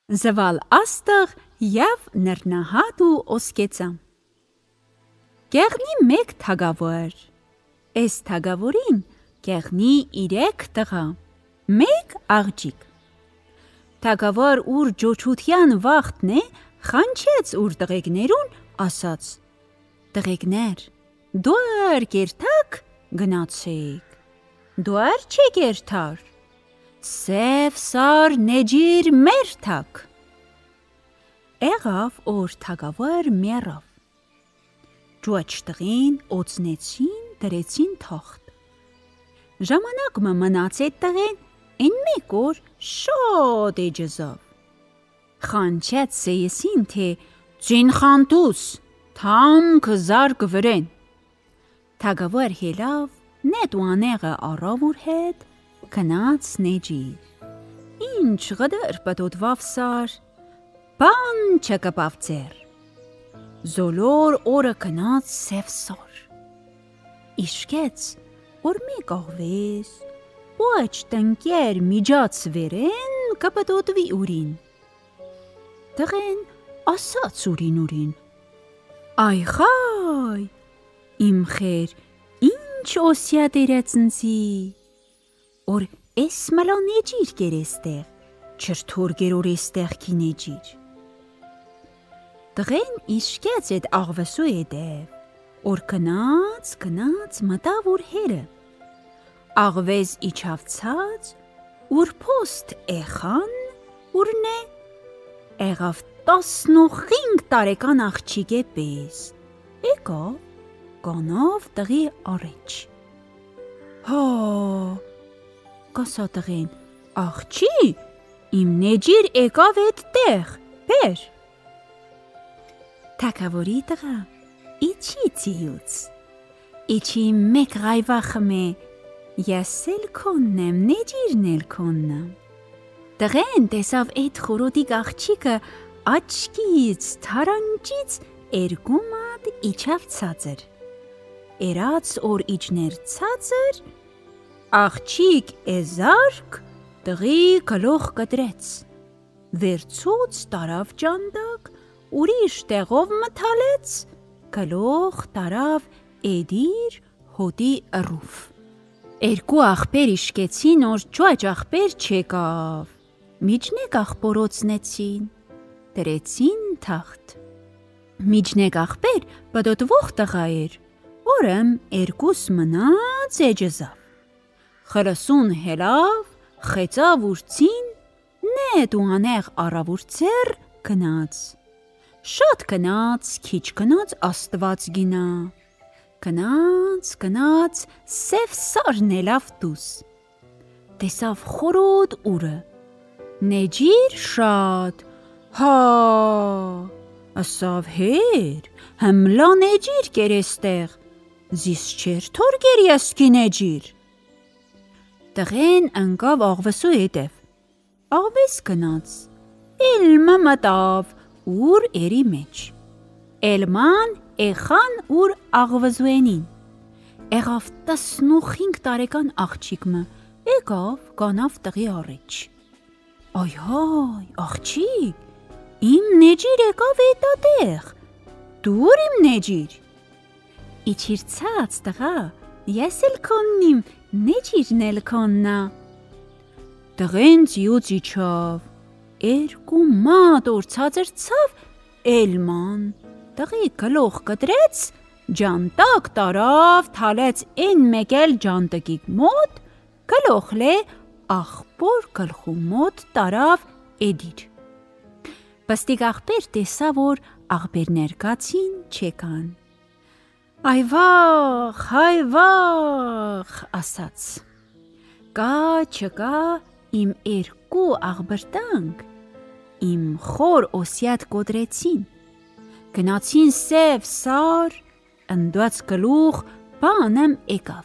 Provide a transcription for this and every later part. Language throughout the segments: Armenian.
Զվալ աստղ և նռնահատ ու ոսկեծամ։ Կեղնի մեկ թագավոր, այս թագավորին կեղնի 3 տղա, մեկ աղջիկ։ Թագավոր ուր ջոչության վաղթն է, խանչեց ուր տղեկներուն, ասաց. «Տղեկներ, դուր կերթակ գնացեք, դուր չեք երթար, սև սար նեջիր մերթակ»։ Եղավ որ թագավոր մեռավ, ջոչ տղին օծնեցին, դրեցին թախտ։ Ժամանակ մնաց այդ տղեն այն մեկ օր շատ էջզավ, խանչեց սեյսին, թե «Ձին խանտուս, թամք զարկ վրեն»։ Թագավոր հելավ, նետ ու անեղը առավ ուր հետ, գնաց նեջիր։ Ինչ գդր պտոտվավ սար, բան չկպավ ձեր։ Զոլոր օրը գնաց սև սար։ Իշկեց, որ մեկ աղվես, ոչ տնկեր միջաց վերեն կպտոտվի ուրին։ Տղեն ասաց ուրին. «Այ խայ, իմ խեր, ինչ օսյա դերացնցի, որ էս մլա նեջիր կեր էստեղ, չրթոր գերոր էստեղ կի նեջիր»։ Տղեն իշկեց էդ աղվեսու հետև, որ գնաց մտավ ուր հերը։ Աղվես իջավ ցած, ուր պոստ էխան, ուրն է, եղավ 15 տարեկան աղջիկ է պես, եկավ, կանավ տղի առաջ։ «Հա», կասա տղեն, «աղջի, իմ նեջիր եկավ էդ տեղ, բեր»։ Թագավորի տղա իջի ծիյուց, իջի մեկ ғայվա խմե, ես էլ քոնն եմ, նեջիրն էլ քոնն։ Տղեն տեսավ էդ խորոտիկ աղջիկը աչքից, թարանջից 2 մատ իջավ ցածր։ Երած որ իջներ ցածր, աղջիկ էզարք տղի գլուխ կտրեց, վերցուց տարավ ճանդակ, ուրիշ տեղով մթալեց, գլուխ տարավ էդիր հոտի ըռուվ։ 2 աղբեր իշկեցին, որ ջոչ աղբեր չեկավ, միջնեկ աղբորոցնեցին, դրեցին թախտ։ Միջնեկ աղբեր պտոտվող տղա էր, որըմ 2 մնաց էջզավ։ Խրսուն հելավ, խեցավ ուրցին, նետ ու անեղ առավ ուր ձեռ գնաց։ Շատ գնաց, քիչ գնաց, Աստված գինա։ Գնաց, սև սարն ելավ դուս։ Տեսավ խորոտ ուրը, նեջիր շատ, հա, ասավ հեր, հմլա նեջիր կեր էստեղ, զիս չեր թոր գեր եսքի նեջիր։ Տղեն ընկավ աղվեսու հետև, աղվես գնաց, էլմը մտավ ուր էրի մեջ, էլման էխան ուր աղվզուենին, եղավ 15 տարեկան աղջիկը, եկավ կանավ տղի առաջ։ «Այ հայ, աղջիկ, իմ նեջիր եկավ էտատեղ, դուր իմ նեջիր»։ «Իջիր ցած տղա, ես էլ քոնն իմ, նեջիրն էլ քոննա»։ Տղեն ծիյուց իջավ, 2 մատ որ ցածր ցավ, էլման տղի գլուխ կտրեց, ջանտակ տարավ, թալեց այն մեկ էլ ջանտկիկ մոտ, գլուխ լե աղբոր գլխու մոտ տարավ էդիր։ Պստիկ աղբեր տեսա, որ աղբերներ կացին չեկան։ «Այ վաղ», ասաց, «կա չկա իմ 2 աղբրտանք, իմ խոր օսյատ կոտրեցին, գնացին սև սար, ընդված գլուխ բանեմ եկավ։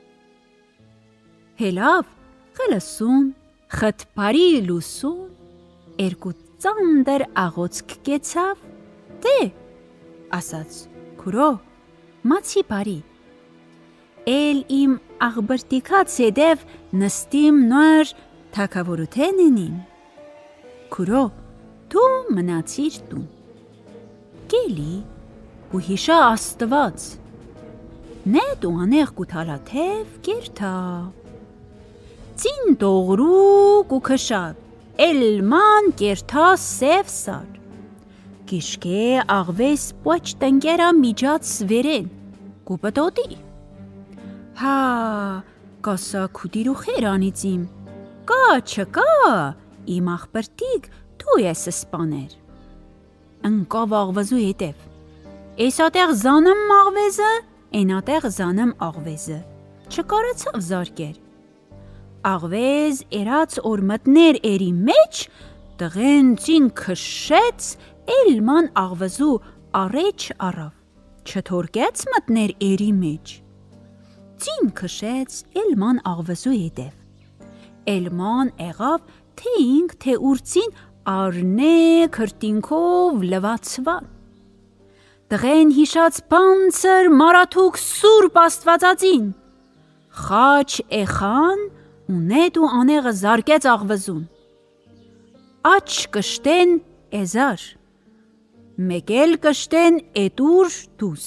Հելավ խլսուն, խտպարի լուսուն, 2 ծանդր աղոցք կեցավ, դե, ասաց, քուրո, մացի բարի, էլ իմ աղբրտիկած հետև նստիմ նոր թագավորութենենին։ Քուրո, Դու մնացիր տուն։ Գելի ու հիշա Աստված։ Նետ ու անեղ կութալաթև կերթա։ Ծին տողրուկ ու քշավ էլման կերթա սև սար։ Գիշկե աղվես պոչ տնկերա միջած վերեն կուպտոտի։ Հա կասա քուտիրու խեր անիծիմ։ Կա չկա իմ աղբրտիկ դու ես սպաներ։ Ընկավ աղվազու հետև։ Էսատեղ զանım աղվեզը, ենատեղ զանım աղվեզը։ Չկարացավ զարկեր։ Աղվեզ երած որ մտներ էրի մեջ, տղեն ծին քշեց էլման աղվզու առեջ առավ, չթորկեց մտներ էրի մեջ։ Ծին քշեց էլման աղվզու հետև։ Էլման եղավ թե ինք թե ուրծին արնե քրտինքով լվացվան։ Տղեն հիշած բանցր մարաթուկ սուրբ աստվածածին։ Խաչ էխան ու նետ ու անեղը զարկեց աղվզուն։ Աչ կշտեն էզար, մեկել կշտեն էտուր դուս։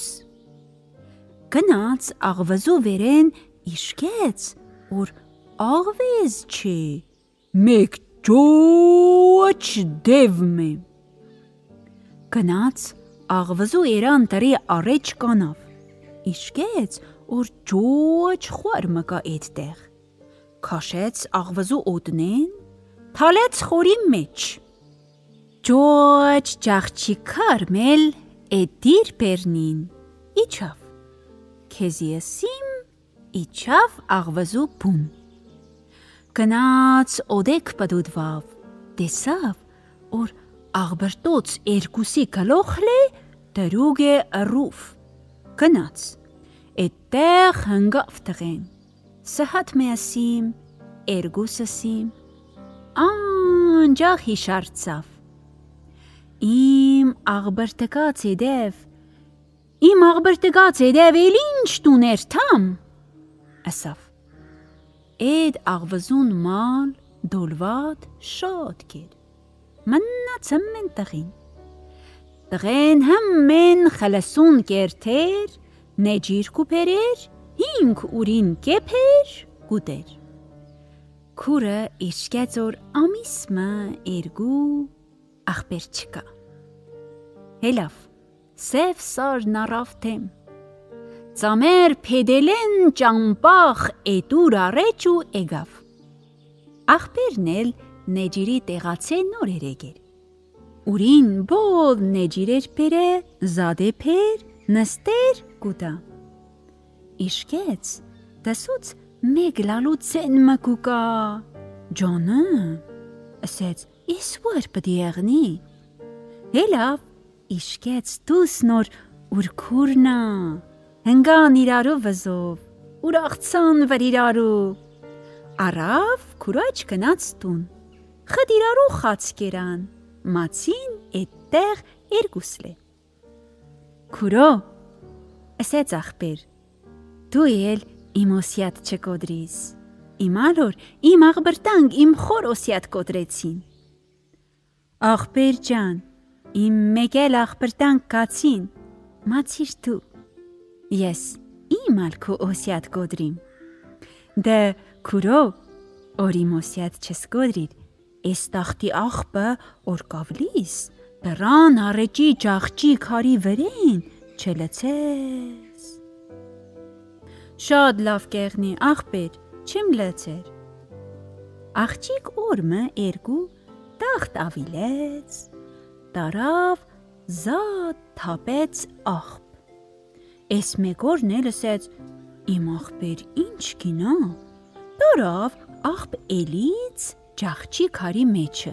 Գնաց աղվզու վերեն իշկեց, որ աղվեզ չէ, մեկ ջոչ դևմ է։ Գնաց աղվզու երան տրի առեջ կանավ, իշկեց, որ ջոչ խոր մկա էդտեղ։ Քաշեց աղվզու օտնեն, թալեց խորի մեջ։ Ջոչ ճաղչի կարմել էդիր պերնին, իչավ, քեզի եսիմ իչավ աղվզու բուն։ Գնաց օդեք պդուդվավ, տեսավ, որ աղբրտոց երկուսի գլոխլ է դրուգ է առուվ։ Գնաց, էդտեղ հնգավ տղեն, սհատ մեասիմ, երգուսասիմ, անջաղ հիշարցավ։ Իմ աղբրտկաց էդև էլ ինչ տուներ թամ, ասավ։ Էդ աղվզուն մալ դոլվատ շատ կեր, մնացմ են տղին։ Տղեն հմեն խլասուն կերթեր, նեջիր կուպերեր, հինք ուրին կեպեր, գուտեր։ Քուրը իշկեց որ ամիսմը երգու աղբեր չկա։ Հելավ, սև սարն առավ թեմ։ Ծամեր պեդելեն ճամպախ էտուր առեջ ու էգավ։ Աղբերն էլ նեջիրի տեղացե նոր էր եկեր։ Ուրին բոլ նեջիրեր պերը, զադե պեր, նստեր կուտա։ Իշկեց, դասուց մեկ լալուցեն մկուկա։ Ջոնը, ասեց, ես որ պդի եղնի։ Հելավ, իշկեց դուս նոր ուր քուրնա, հնգան իրարու վզով, ուր աղցան վր իրարու։ Արավ քուրաչ գնաց տուն, խդ իրարու խաց կերան, մացին էդտեղ երգուսլ է։ Քուրո, ասեց աղբեր, դու էլ իմ ոսյատ չկոդրիս, իմ ալոր իմ աղբրտանք իմ խոր ոսյատ կոդրեցին։ Աղբեր ջան, իմ մեկել աղբրտանք կացին, մացիր դու, ես իմ ալքու ոսյատ կոդրիմ։ Դե քուրո, որ իմ ոսյատ չես կոդրիր, ես տախտի աղբը որ կավլիս, դրան առեջի ջաղջի քարի վրեն չլցես։ Շատ լավ կեղնի, աղբեր, չեմ լցեր։ Աղջիկ օրմը երգու տախտ ավիլեց, տարավ զատ թապեց աղբ։ Էս մեկորն էլ ասեց, իմ աղբեր ինչ կինա, տարավ աղբ էլից ջաղջի քարի մեջը։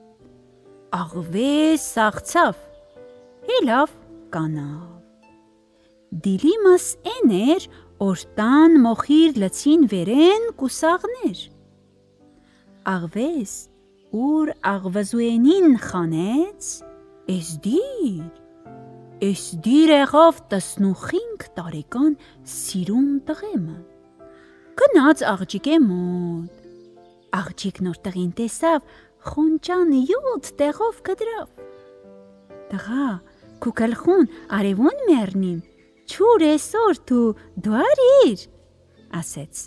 Աղվես սաղցավ, հելավ կանավ։ Դիլիմս են էր, որ տան մոխիր լցին վերեն կուսաղներ։ Աղվես, ուր աղվզուենին խանեց, էս դիր եղավ 15 տարեկան սիրուն տղեմը։ Գնաց աղջիկե մոտ։ Աղջիկն որ տղին տեսավ, խոնճան 7 տեղով կդրավ։ Տղա, քու գլխուն արևուն մեռնիմ, չուր այսօր դու արիր, ասեց։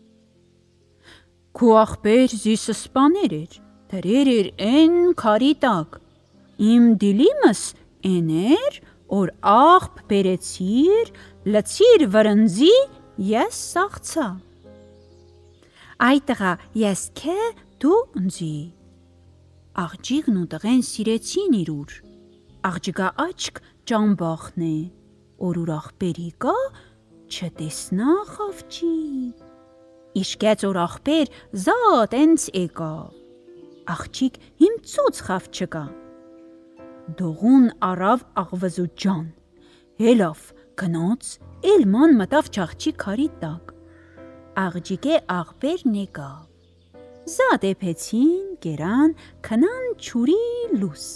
Քու ախպեր զիսը սպաներ էր, դրեր էր են քարի տակ, իմ դիլիմս են էր, որ աղբ բերեցիր, լցիր վրնձի, ես սաղցա։ Այ տղա, ես քե դու ընձի։ Աղջիկն ու տղեն սիրեցին իրուր, աղջիկա աչք ճամբախն է, որ ուր աղբերի կա, չտեսնա խավճիկ։ Իշկեց որ աղբեր զատ ենց եկավ, աղջիկ հիմցուց խավ չկա։ Դողուն արավ աղվզու ջան, հելավ գնոց, էլման մտավ ճաղճի քարի տակ, աղջիկե աղբերն եկավ, զատ էպեցին, գերան, քնան չուրի լուս,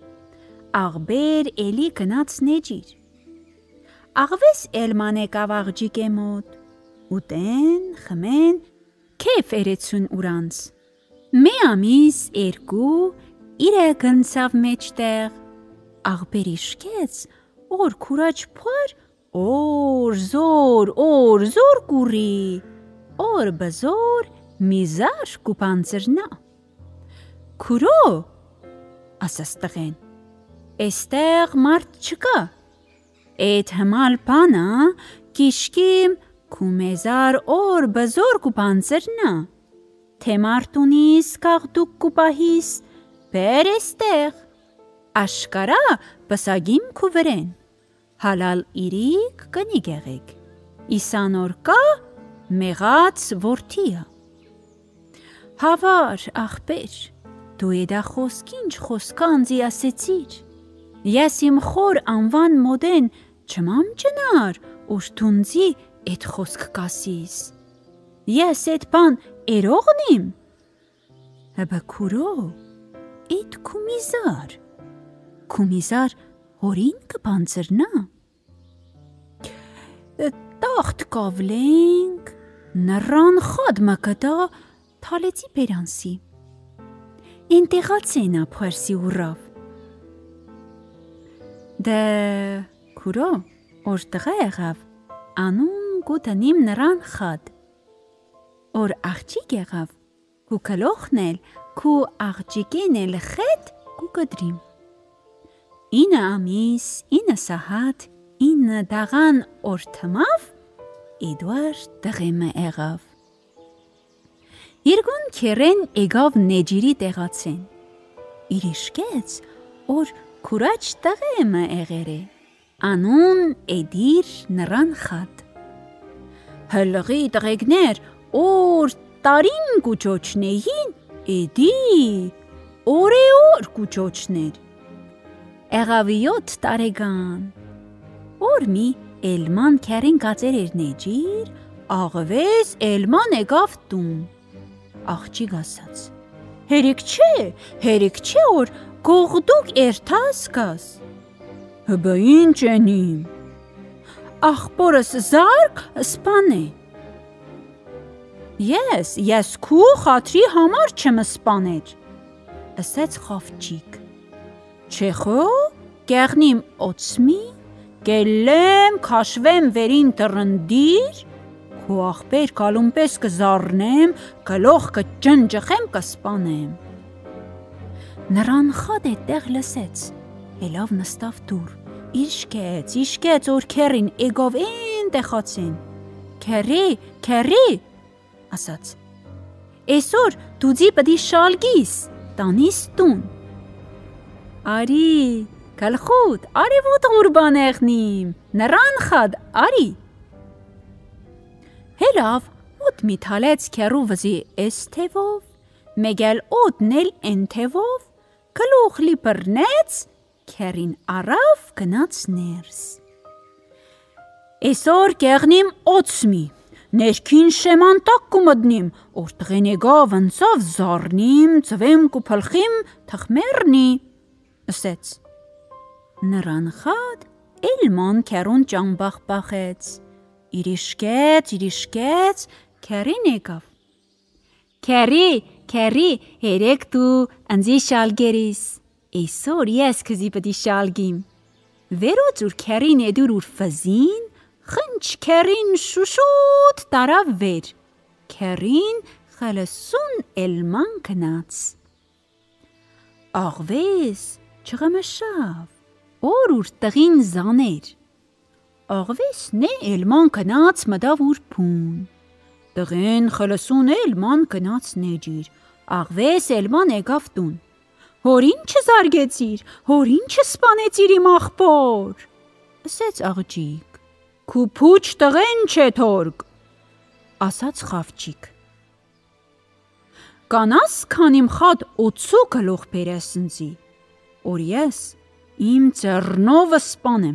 աղբեր էլի գնաց նեջիր, աղվես էլման եկավ աղջիկե մոտ, ուտեն, խմեն, քեֆ երեցուն ուրանց, մի ամիս երկու, իրը գնցավ մեջտեղ, աղբեր իշկեց, որ քուրաչ փար, օր զոր կուրի, օր բզոր միզար կուպանցրնա։ Քուրո, ասաց տղեն, էստեղ մարդ չկա, էդ հմալ բանա կիշկիմ քումեզար օր բզոր կուպանցրնա, թե մարդունիս կաղդուկ կուպահիս, բեր էստեղ, աշկարա բսագիմ կուվրեն, հալալ իրիք կնի գեղեք, իսանոր կա մեղած որդիա։ Հավար, աղբեր, դու էդա խոսքինչ խոսքանձի ասեցիր, ես իմ խոր անվան մոդեն չմամ ճնար, ուր թունձի էդ խոսք կասիս, ես էդ բան էրողնիմ, հբա քուրո, էդ քումիզար հորին կբանցրնա, տախտ կավլենք, նռան խադ մկտա թալեցի բերանսի, ինտեղացենա փարսի ուրավ, դե քուրո, որ տղա եղավ, անուն գուտնիմ նռան խադ, որ աղջիկ եղավ, կու կլոխնել, կու աղջիկեն էլ խետ կու կդրիմ։ 9 ամիս, 9 սահատ, 9 դաղան օր թմավ, Էդուարդ տղեմը եղավ։ Երկուն քերեն եկավ նեջիրի տեղացեն, իր իշկեց, որ քուրաչ տղեմը եղեր է, անուն էդիր նռան խադ։ Հլղի տղեկներ, որ տարին կուճոչնեին, էդի օր կուճոչներ։ Եղավ 7 տարեկան, որ մի էլման քերին կացեր էր նեջիր, աղվես էլման եկավ տուն։ Աղջիկ ասաց, հերիք չէ, որ գողդուկ երթաս կաս։ Հբա ինչ ենիմ, աղբորս զարկ սպան է։ Ես քու խատրի համար չեմ սպաներ, ասեց խավճիկ։ Չեխո, կեղնիմ օծմի, կելեմ, քաշվեմ վերին տրնդիր, քու աղբեր կալումպես կզարնեմ, կլող կջնջխեմ կսպանեմ։ Նռան խադ էդտեղ լսեց, ելավ նստավ դուր, իշկեց, որ քերին եկավ են տեղացեն։ Քերի, ասաց, այսօր դուձի պդի շալգիս, տանիս տուն։ Արի, գլխուտ, արևոտ ղուրբան եղնիմ, նռան խադ, արի։ Հելավ, ոտ մի թալեց քերու վզի էս թևով, մեգել օտնել են թևով, կլուխլի պրնեց, քերին արավ գնաց ներս։ Այսօր կեղնիմ օծմի, ներքին շեմանտակ կումդնիմ, որ տղեն եկավ ընցավ զարնիմ, ծվեմ կուփլխիմ թխմերնի, ասեց։ Նռան խադ էլման քերուն ճամբախ բախեց, իրիշկեց, քերին եկավ։ Քերի, երեք դու ընձի շալգերիս։ Այսօր ես քզի պդի շալգիմ։ Վերոց ուր քերին եդուր ուր ֆզին, խնչ քերին շուշուտ տարավ վեր։ Քերին խլսուն էլման կնաց։ Աղվես չղմշավ, օր ուր տղին զաներ։ Աղվեսն է էլման կնաց մդավ ուր պուն։ Տղեն խլսուն էլման կնաց նեջիր, աղվես էլման եկավ տուն։ Հոր ինչ զարգեցիր, հոր ինչ սպանեցիր իմ աղբոր։ Ասեց աղջիկ, քու փուչ տղեն չէ թորգ։ Ասաց խավճիկ, կանաս քան իմ խատ 80 գլուխ բերես ինձի, որ ես իմ ծեռնովը սպանեմ։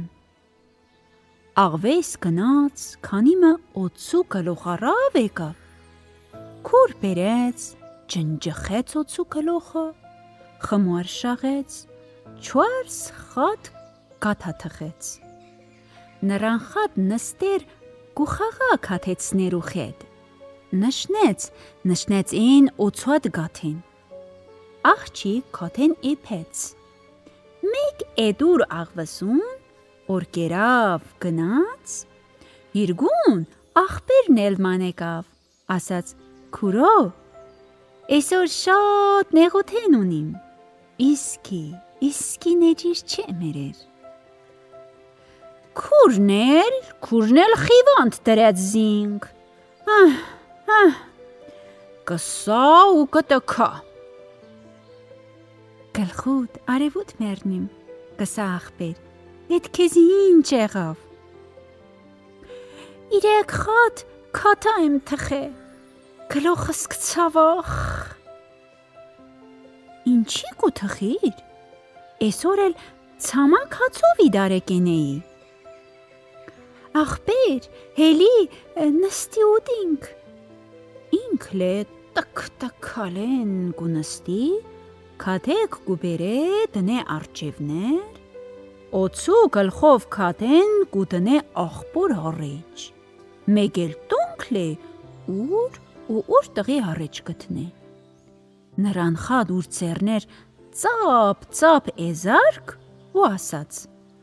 Աղվես գնաց, քանիմը 80 գլուխ առավ եկավ։ Քուր բերեց, ջնջխեց 80 գլուխը, խմոր շաղեց, 4 խատ կաթա թխեց։ Նրան խատ նստեր գուխաղա քաթեցներու խետ։ Նշնեց են 80 գաթեն։ Աղջիկ քաթեն իպեց։ Մեկ էդուր աղվսուն, որ կերավ գնաց, իրգուն աղբերն էլման եկավ, ասաց, քուրո, այսօր շատ նեղութեն ունիմ, իսկի նեջիր չէ մերեր։ Քուրն էլ խիվանդ տրեց զինք, կսա ու կտքա։ Գլխուտ արևուտ մերնիմ, կսա աղբեր, Էդ քեզի ինչ եղավ։ 3 խատ քաթա եմ թխե, գլոխս կցավախ։ Ինչի կու թխիր, այսօր էլ ցամաք հացով իդարե կենեի։ Աղբեր, հելի նստի ուդինք։ Ինքլ է տք-տքալեն կու նստի, քաթեք կու բերե դնե արջևներ, 80 գլխով քաթեն կուտնե աղբոր առեջ, մեկ էլ տունքլ է ուր տղի առեջ գտնե։ Նրան խատ ուր ծերներ ծապ էզարկ ու ասաց.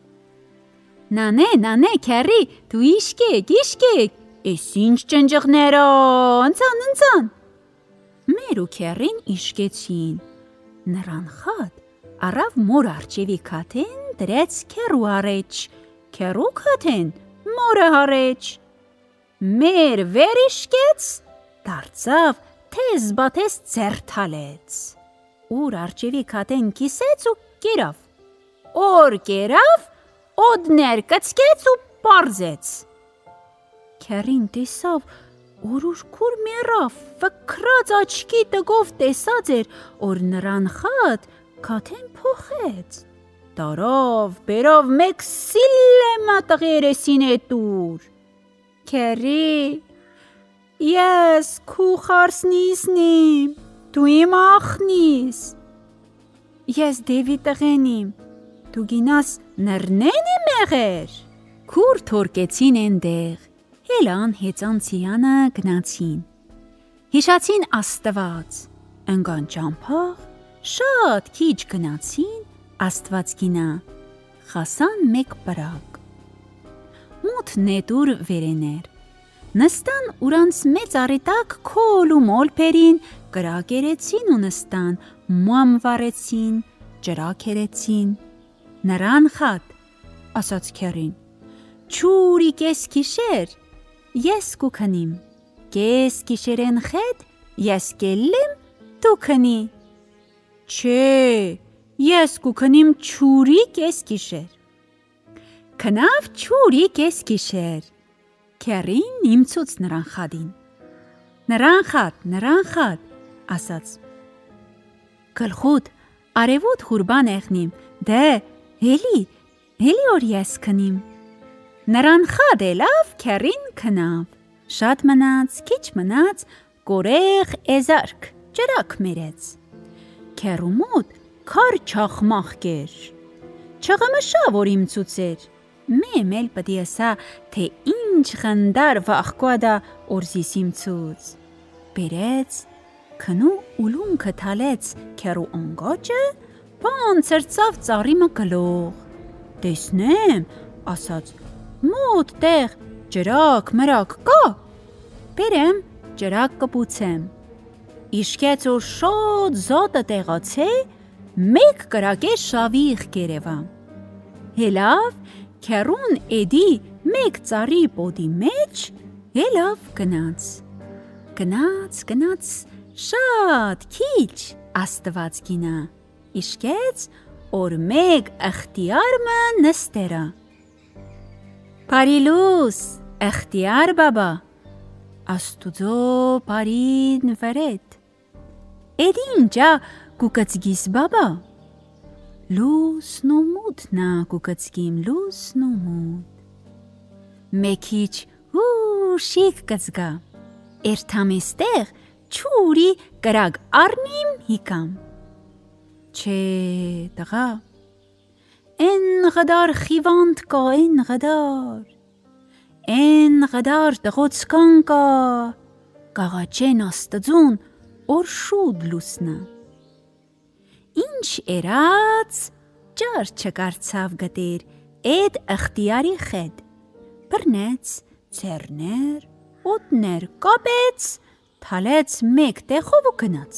Նանե, քերի, դու իշկեք, էս ինչ ճնջղներո, ընցան։ Մեր ու քերին իշկեցին, նրան խատ առավ մոր արջևի քաթեն դրեց քերու առեջ, քերու քաթեն մորը առեջ։ Մեր վեր իշկեց, դարձավ թեզ բաթես ձերթալեց։ Ուր արջևի քաթեն կիսեց ու կերավ։ Օր կերավ, օդներ կծկեց ու պարզեց։ Քերին տեսավ, որ քուր մեռավ, վկրած աչքի տգով տեսած էր, որ նրան խատ քաթեն փոխեց։ Տարավ, բերավ մեկ սիլեմա տղի երեսին էտուր։ Քերի, ես քու խարսնիսնիմ, դու իմ ախնիս։ Ես դևի տղենիմ, դու գինաս նրնեն է մեղեր։ Քուր թորկեցին էնդեղ, հելան հեծանցիանը գնացին։ Հիշացին աստված, ընգան ճամփաղ, շատ քիչ գնացին, Աստված գինա, խասան մեկ պրակ։ Մութ նետուր վերեներ, նստան ուրանց մեծ առիտակ քոլ ու մոլպերին, կրակ երեցին ու նստան, մամ վարեցին, ջրակ երեցին։ Նրան խատ, ասաց քերին, չուրի կես կիշեր, ես կու քնիմ, կես կիշերեն խետ, ես կելլեմ, դու քնի։ Չէ, ես կու քնիմ չուրի կես կիշեր։ Քնավ չուրի կես կիշեր։ Քերին իմցուց նրան խադին։ Նրան խատ, ասաց. Գլխուտ, արևուտ խուրբան եղնիմ, դե, հելի որ ես քնիմ։ Նրան խատ էլավ, քերին քնավ։ Շատ մնաց, քիչ մնաց, կորեղ էզարկ, ջրակ մերեց։ Քերու մոտ քար չախմախ կեր, չղմշա, որ իմցուց էր, մեմ էլ պտի ասա, թե ինչ խնդար վախկուադա օրզիս իմցուց, բերեց, քնու ուլունքը թալեց քերու անգաճը, բանցրծավ ծառի մկլող։ Տեսնեմ, ասաց, մոտ տեղ ջրակ մրակ կա, բերեմ ջրակ կպուցեմ։ Իշկեց որ շատ զոտը տեղացե, մեկ կրակե շավիղ կերևա։ Հելավ, քերուն էդի մեկ ծառի պոդի մեջ, հելավ գնաց։ Գնաց, շատ քիչ աստված գինա, իշկեց, որ մեկ ըխտիարմը նստերա։ Պարիլուս, ըխտիար բաբա, աստուծո պարին վրետ, էդ ինջա կուկծգիս բաբա, լուսն ու մութնա կուկծգիմ լուսն ու մութ, մեկիչ հուշիկ կծգա, երթամեստեղ չուրի կրակ արնիմ հիկամ։ Չէ տղա, ընղդար խիվանդ կա, ընղդար տղոցկան կա, կաղաչեն աստծուն, որ շուտ լուսնա։ Ինչ երաց, ճար չկարցավ գտեր, էդ ըխտիարի խետ, բրնեց, ձերներ, ոտներ կապեց, թալեց մեկ տեղով ու գնաց։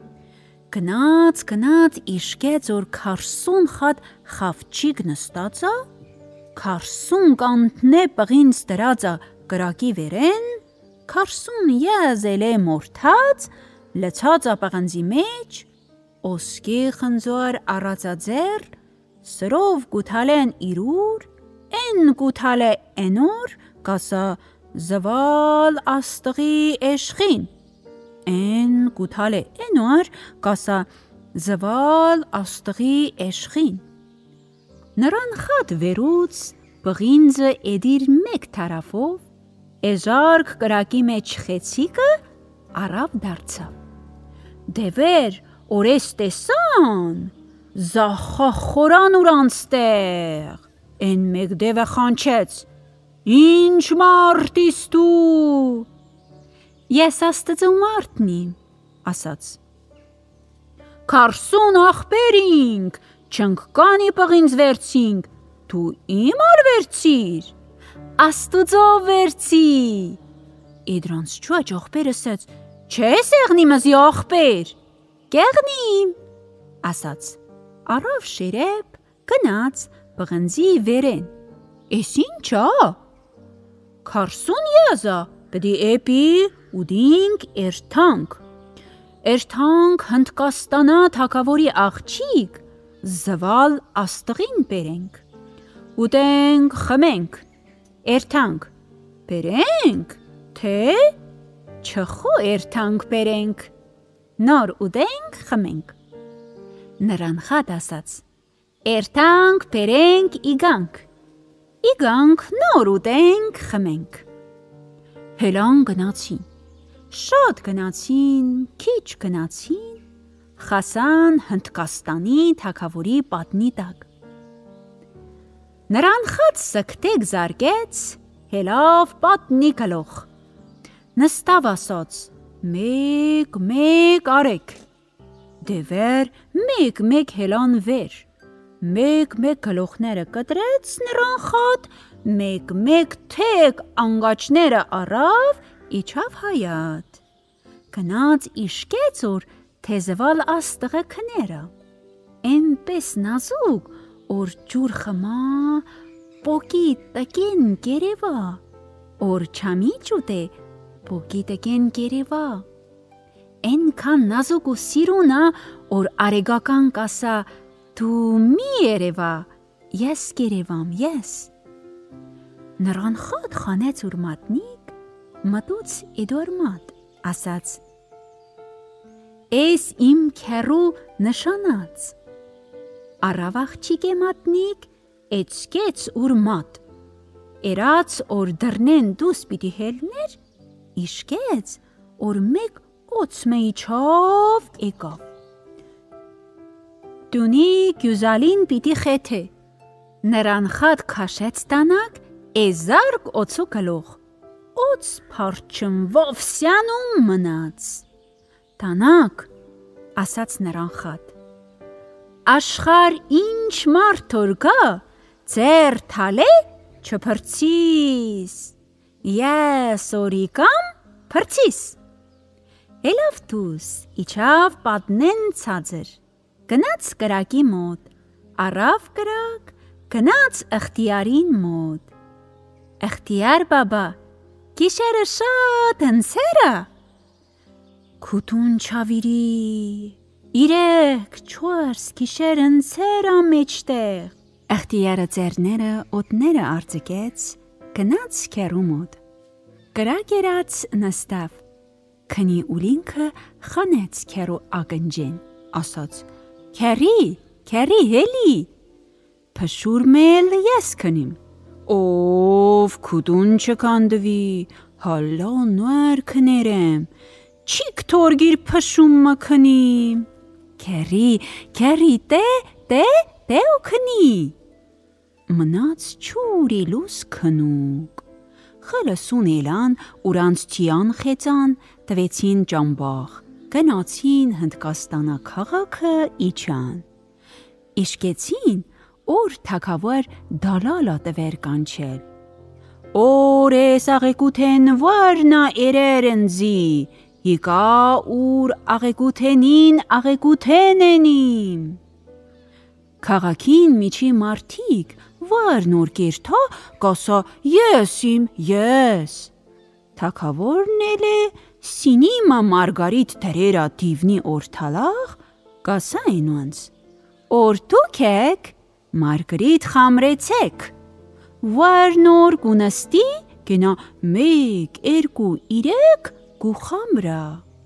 Գնաց, իշկեց, որ 40 խատ խավճիկ նստածա, 40 կանտնե պղինց դրածա կրակի վերեն, 40 եզել է մորթած, լցածա պղնձի մեջ, ոսկի խնձոր առածաձեր, սրով կութալեն իրուր, են կութալե ենոր, կասա զվալ աստղի էշխին, են կութալե ենոր, կասա զվալ աստղի էշխին։ Նրան խատ վերուց, պղինձը էդիր մեկ թարավով, էժարկ կրակի մեջ խեցիկը արավ դարձավ։ Դևեր, օրես տեսան, զախախորան ուրանստեղ, են մեկ դևը խանչեց, ինչ մարդիս դու։ Ես աստծու մարդնիմ, ասաց։ 40 ախպերինք, չնք կանի պղինձ վերցինք, դու իմ ալ վերցիր, աստուծո վերցի։ Իդրանց չուաճ ախպեր ասաց, չէ սեղնիմ զի ախպեր, կեղնիմ, ասաց, արավ շերեպ, գնաց պղնձի վերեն, ես ինչա, 40 եզա, պդի էպի ուդինք երթանք Հնդկաստանա թակավորի աղջիկ, զվալ աստղին բերենք, ուտենք խմենք, երթանք, բերենք, թե չխո երթանք բերենք, նոր ուտենք խմենք։ Նրան խատ ասաց, երթանք բերենք իգանք, նոր ուտենք խմենք։ Հելան գնացին, շատ գնացին, քիչ գնացին, խասան Հնդկաստանի թագավորի պատնի տակ։ Նրան խած սկտեկ զարկեց, հելավ պատնի կլող, նստավ ասաց, մեկ արեք, դևեր մեկ հելան վեր, մեկ կլողները կտրեց նրան խատ, մեկ թեք անգաչները առավ, իջավ հայատ, գնաց իշկեց որ թեզվալ աստղը քները, էնպես նազուկ, որ ջուր խմա, պոկի տկեն գերևա, որ չամի ճուտե, պոկի տկեն գերևա, էնքան նազուկ ու սիրունա, որ արեգական կասա, դու մի երևա, ես գերևամ, ես։ Նրան խատ խանեց ուր մատնիկ, մտուց իդոր մատ, ասաց, էս իմ քերու նշանած, առավ աղջիկ է մատնիկ, էցկեց ուր մատ, երաց որ դրնեն դուս պիտի հելներ, իշկեց, որ մեկ օծմե իչավ եկավ։ Դունի գյուզալին պիտի խեթե, նրան խատ քաշեց տանակ, էզարկ օծու կլող, օծ պարչմվով սյանում մնաց, Տանակ, ասաց նրան խատ, աշխար ինչ մարդ որ գա, ձեր թալե չփրցիս, ես օրի կամ փրցիս։ Ելավ դուս, իջավ պատնեն ցածր, գնաց կրակի մոտ, առավ կրակ, գնաց ըխտիարին մոտ։ Ըխտիար բաբա, գիշերը շատ հնձեր ա։ Քուտուն չավիրի, 3-4 գիշեր հնձեր ա մեջտեղ։ Ըխտիարը ձեռները օդները արձկեց, գնաց քեռու մոտ։ Կրակ երած նստավ, քնի ուլինքը խանեց քեռու ակնջեն, ասաց, քեռի հելի, փշուր մել ես քնիմ, ով քուտուն չքանդվի, հալա նոր քներեմ, չիք թորգիր փշումը քնիմ, քեռի տե ու քնի։ Մնաց չուրի լուս քնուկ, խլսուն էլան ուրանց թիան խեցան, տվեցին ճամբաղ, գնացին Հնդկաստանա քաղաքը իջան։ Իշկեցին, որ թագավոր դալալա տվեր կանչել։ Օր ես աղեկութեն վարնա երեր ընձի, հիկա ուր աղեկութենին աղեկութենենիմ։ Քաղաքին միջի մարդիկ վար նոր կերթա կասա ես։ Թագավորն էլ է սինիմա մարգարիտ դրերա դիվնի օրթալաղ կասա ինոնց, որ դուք եք մարգարիտ խամրեցեք, վար նոր գունստի գնա 1-2-3 գու խամրա։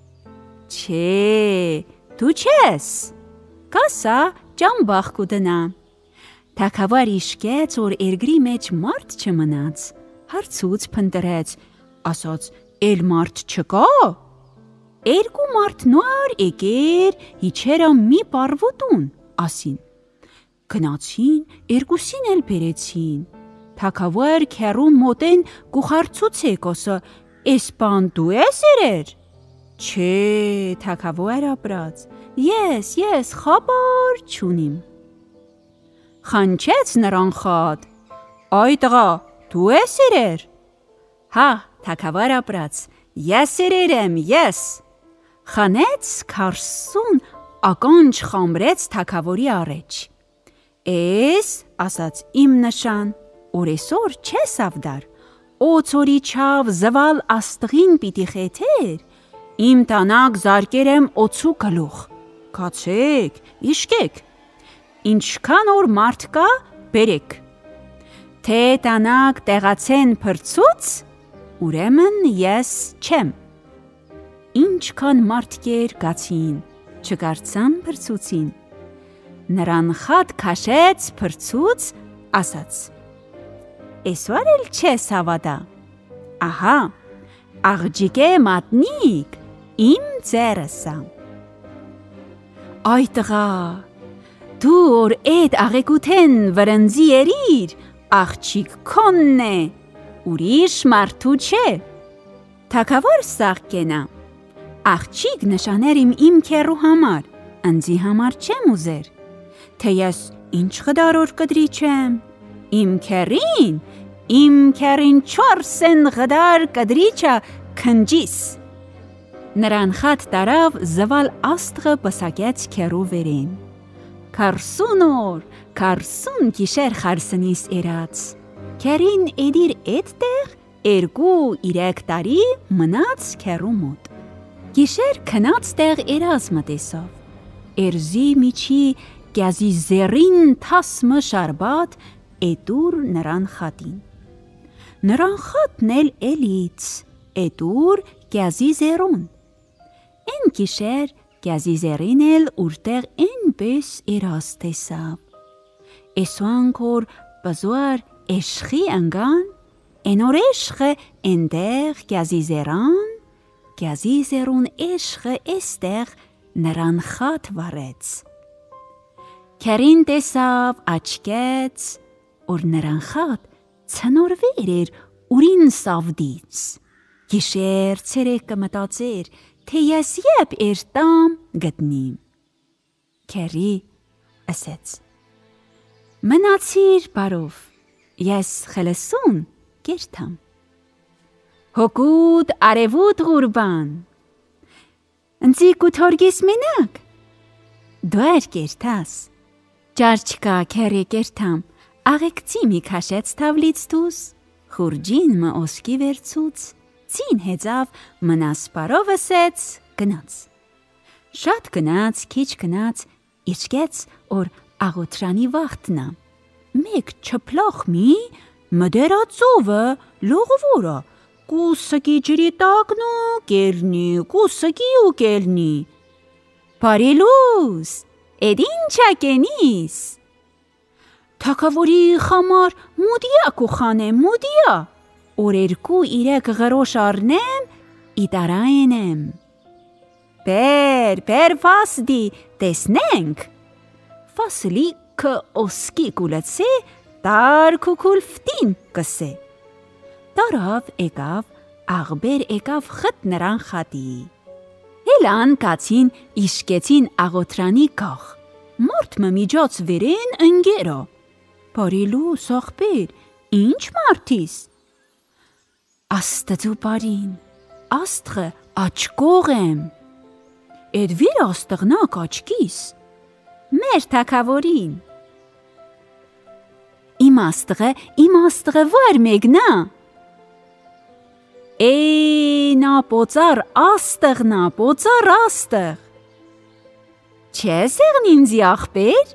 Չէ, դու չես, կասա ճամբաղ կուդնա։ Թագավոր իշկեց, որ երգրի մեջ մարդ չմնաց, հարցուց փնտրեց, ասաց, էլ մարդ չկա։ 2 մարդ նոր եկեր, իջերա մի պարվոտուն, ասին։ Գնացին, 2-ին էլ բերեցին։ Թագավոր քեռու մոտեն գուխարցուցեք, ասա, էս բան դու ես երեր։ Չէ, թագավոր ապրած, ես խաբար չունիմ։ Խանչեց նրան խատ, այ տղա, դու ես երեր։ Հա, թագավոր ապրած, ես երեր եմ, ես։ Խանեց 40 ականջ խամրեց թագավորի առաջ։ Էս, ասաց իմ նշան, օրեսօր չես ավդար, օծորի չավ զվալ աստղին պիտի խեթեր, իմ տանակ զարկեր եմ օծու գլուխ, կացեք, իշկեք, ինչքան որ մարդ կա, բերեք, թե տանակ տեղացեն փրցուց, ուրեմն ես չեմ։ Ինչքան մարդկեր գացին, չկարծան փրցուցին, նրան խատ քաշեց փրցուց, ասաց, Էսվար էլ չես հավատա, ահա, աղջիկե մատնիկ, իմ ձերսա։ Այ տղա, դու որ էդ աղեկութեն վրնձի երիր, աղջիկ քոնն է, ուրիշ մարդու չէ։ Թագավոր սաղ կենա, աղջիկ նշաներ իմ քեռու համար, ընձի համար չեմ ուզեր, թե ես ինչ խդարոր կդրի չեմ, իմ քեռին 4 գդար կդրիչա քնջիս։ Նրան խատ տարավ զվալ աստղը պսակեց քեռու վերին։ 40 օր, 40 գիշեր խարսնիս երած, քեռին էդիր էդտեղ 2-3 տարի մնաց քեռու մոտ։ Գիշեր քնած տեղ երազմը տեսավ, էրզի միջի գազի զերին թասմը շարբատ էտուր նրան խատին։ Նրան խատն էլ էլից, էտուր գազի զերուն։ Են գիշեր գազի զերին էլ ուրտեղ են պես երազ տեսավ։ Էսուանք որ բզուար էշխի ընգան, են որ էշխը էնդեղ գազի զերան, գազի զերուն էշխը էստեղ նրան խատ վարեց։ Քեռին տեսավ, աչկեց, որ նրան խատ ցնորվեր էր ուրին սավդից։ Գիշեր ցերեկը մտածեր, թե ես երբ երտամ գտնիմ։ Քերի ասեց. մնացիր բարով, ես խելսուն կերտամ։ Հոգուտ արևուտ ղուրբան, ընձիկ ու թորգիս մենակ, դու էր կերտաս, ճարչկա քերի կերտամ, աղեկցի մի քաշեց թավլից դուս, խուրջին մը օսկի վերցուց, ցին հեծավ մնաս բարով ասեց գնաց։ Շատ գնաց, քիչ գնաց, իջկեց, որ աղոթրանի վաղտնա։ Մեկ չպլախ մի մդերածովը լողվորա, կուսակի ջրի տակն ու կերնի, կուսակի ու կելնի։ Բարելուս, էդ ինչա կենիս։ Թակավորի խամար մուդիա կուխանեմ, մուդիա, օրերկու իրեք ғրոշ արնեմ, իտարայնեմ։ Բեր վասդի, տեսնենք։ Վասլի կը օսկի կուլացե, տար կուկուլվտին կսե։ Տարավ եկավ, աղբեր եկավ խտ նրան խատի։ Հելան կացին իշկեցին աղոթրանի կաղ, մարդ մը միջոց վերեն ընգերա։ Բարիլու սաղբեր, ինչ մարդիս։ Աստծու բարին, աստղը աչկող եմ։ Էդ վիր աստղնակ աչկիս, մեր թակավորին։ Իմ աստղը վար մեգնա։ Նա պոցար աստղնա, պոցար աստղ։ Չես եղն ինձի աղբեր,